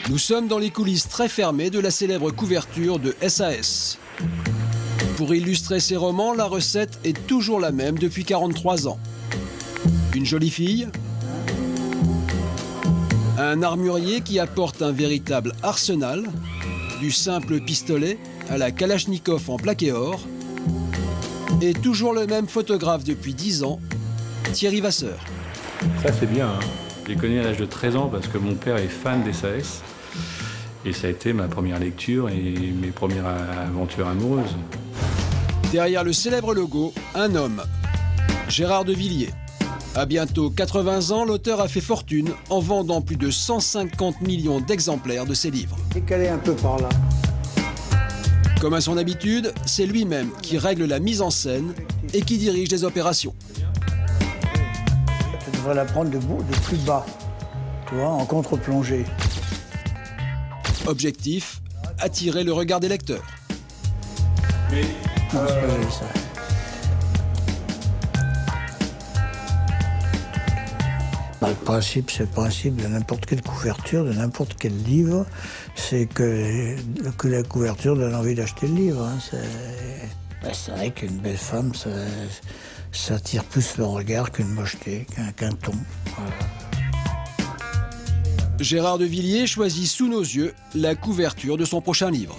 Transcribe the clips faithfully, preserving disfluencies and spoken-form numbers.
Nous sommes dans les coulisses très fermées de la célèbre couverture de S A S. Pour illustrer ses romans, la recette est toujours la même depuis quarante-trois ans. Une jolie fille, un armurier qui apporte un véritable arsenal, du simple pistolet à la Kalachnikov en plaqué or, et toujours le même photographe depuis dix ans, Thierry Vasseur. Ça c'est bien, hein. Je l'ai connu à l'âge de treize ans parce que mon père est fan des S A S. Et ça a été ma première lecture et mes premières aventures amoureuses. Derrière le célèbre logo, un homme, Gérard de Villiers. À bientôt quatre-vingts ans, l'auteur a fait fortune en vendant plus de cent cinquante millions d'exemplaires de ses livres. Décalé un peu par là. Comme à son habitude, c'est lui-même qui règle la mise en scène et qui dirige les opérations. Tu devrais la prendre de, de plus bas, tu vois, en contre-plongée. Objectif, attirer le regard des lecteurs. Mais non, c'est pas joli, ça. Bah, le principe, c'est le principe de n'importe quelle couverture, de n'importe quel livre, c'est que, que la couverture donne envie d'acheter le livre. Hein. C'est bah, vrai qu'une belle femme, ça, ça attire plus le regard qu'une mocheté, qu'un qu'un ton. Voilà. Gérard de Villiers choisit sous nos yeux la couverture de son prochain livre.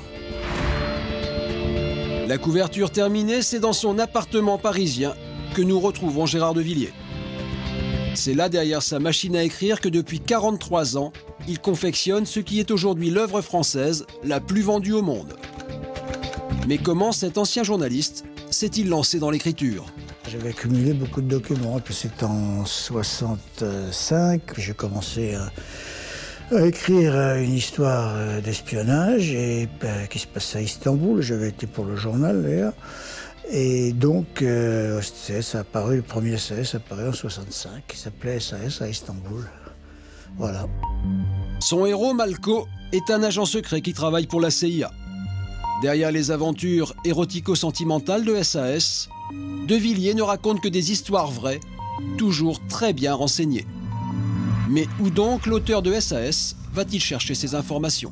La couverture terminée, c'est dans son appartement parisien que nous retrouvons Gérard de Villiers. C'est là, derrière sa machine à écrire, que depuis quarante-trois ans, il confectionne ce qui est aujourd'hui l'œuvre française la plus vendue au monde. Mais comment cet ancien journaliste s'est-il lancé dans l'écriture? J'avais accumulé beaucoup de documents, puis c'est en soixante-cinq que j'ai commencé à... à écrire une histoire d'espionnage et euh, qui se passait à Istanbul. J'avais été pour le journal d'ailleurs. Et donc, euh, S A S a apparu, le premier S A S a apparu en soixante-cinq, qui s'appelait S A S à Istanbul. Voilà. Son héros, Malko, est un agent secret qui travaille pour la C I A. Derrière les aventures érotico-sentimentales de S A S, De Villiers ne raconte que des histoires vraies, toujours très bien renseignées. Mais où donc l'auteur de S A S va-t-il chercher ces informations?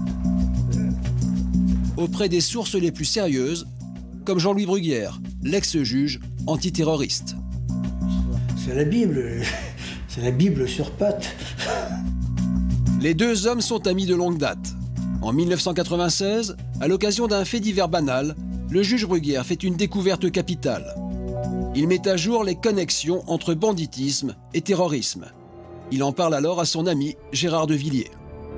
Auprès des sources les plus sérieuses, comme Jean-Louis Bruguière, l'ex-juge antiterroriste. C'est la Bible, c'est la Bible sur pattes. Les deux hommes sont amis de longue date. En mille neuf cent quatre-vingt-seize, à l'occasion d'un fait divers banal, le juge Bruguière fait une découverte capitale. Il met à jour les connexions entre banditisme et terrorisme. Il en parle alors à son ami Gérard de Villiers.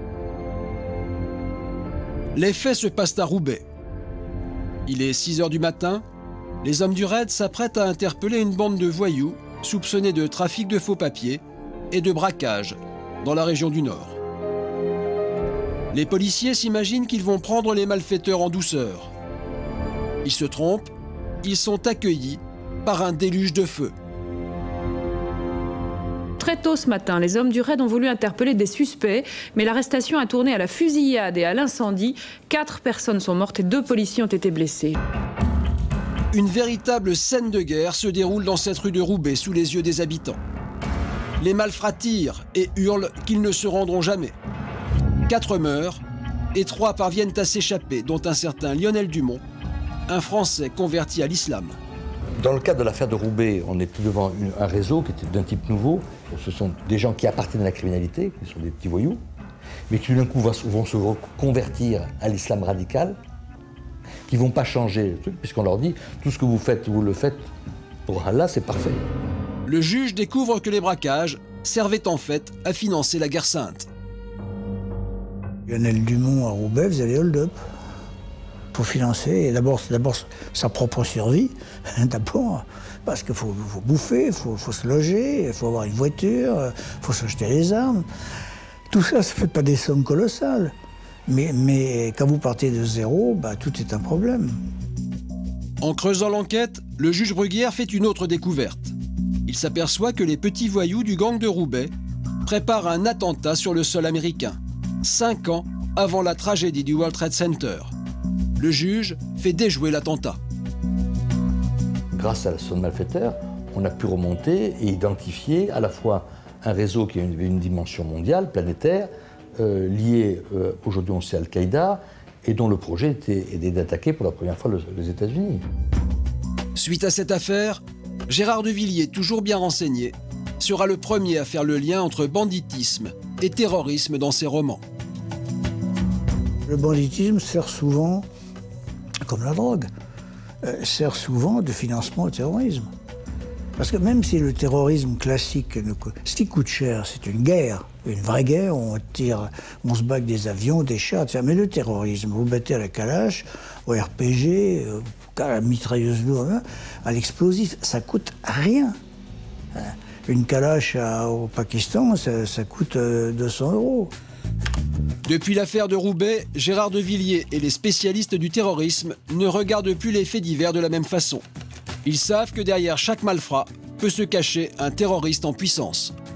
Les faits se passent à Roubaix. Il est six heures du matin. Les hommes du raid s'apprêtent à interpeller une bande de voyous soupçonnés de trafic de faux papiers et de braquage dans la région du Nord. Les policiers s'imaginent qu'ils vont prendre les malfaiteurs en douceur. Ils se trompent, ils sont accueillis par un déluge de feu. Très tôt ce matin, les hommes du raid ont voulu interpeller des suspects, mais l'arrestation a tourné à la fusillade et à l'incendie. Quatre personnes sont mortes et deux policiers ont été blessés. Une véritable scène de guerre se déroule dans cette rue de Roubaix sous les yeux des habitants. Les malfrats tirent et hurlent qu'ils ne se rendront jamais. Quatre meurent et trois parviennent à s'échapper, dont un certain Lionel Dumont, un Français converti à l'islam. Dans le cadre de l'affaire de Roubaix, on était devant une, un réseau qui était d'un type nouveau. Ce sont des gens qui appartiennent à la criminalité, qui sont des petits voyous, mais qui d'un coup vont se reconvertir à l'islam radical, qui ne vont pas changer le truc, puisqu'on leur dit tout ce que vous faites, vous le faites pour Allah, c'est parfait. Le juge découvre que les braquages servaient en fait à financer la guerre sainte. Lionel Dumont à Roubaix faisait les hold-up. Pour financer, d'abord sa propre survie, d'abord, parce qu'il faut, faut bouffer, il faut, faut se loger, il faut avoir une voiture, il faut s'acheter des armes. Tout ça, ça ne fait pas des sommes colossales. Mais, mais quand vous partez de zéro, bah, tout est un problème. En creusant l'enquête, le juge Bruguière fait une autre découverte. Il s'aperçoit que les petits voyous du gang de Roubaix préparent un attentat sur le sol américain, cinq ans avant la tragédie du World Trade Center. Le juge fait déjouer l'attentat. Grâce à son malfaiteur, on a pu remonter et identifier à la fois un réseau qui avait une dimension mondiale, planétaire, euh, liés, euh, aujourd'hui on sait, à Al-Qaïda, et dont le projet était, était d'attaquer pour la première fois le, les États-Unis. Suite à cette affaire, Gérard de Villiers, toujours bien renseigné, sera le premier à faire le lien entre banditisme et terrorisme dans ses romans. Le banditisme sert souvent, comme la drogue, euh, sert souvent de financement au terrorisme. Parce que même si le terrorisme classique, ce qui coûte cher, c'est une guerre, une vraie guerre, on tire, on se bat avec des avions, des chars, et cetera. Mais le terrorisme, vous battez à la calache, au R P G, à la mitrailleuse lourde, à l'explosif, ça coûte rien. Une calache à, au Pakistan, ça, ça coûte deux cents euros. Depuis l'affaire de Roubaix, Gérard de Villiers et les spécialistes du terrorisme ne regardent plus les faits divers de la même façon. Ils savent que derrière chaque malfrat peut se cacher un terroriste en puissance.